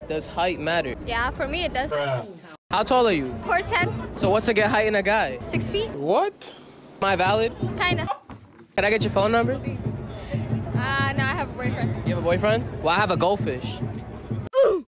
Does height matter? Yeah, for me it does. How tall are you? 4'10", So what's to get height in a guy? 6 feet. What? Am I valid? Kinda. Can I get your phone number? No, I have a boyfriend. You have a boyfriend? Well, I have a GoldFish.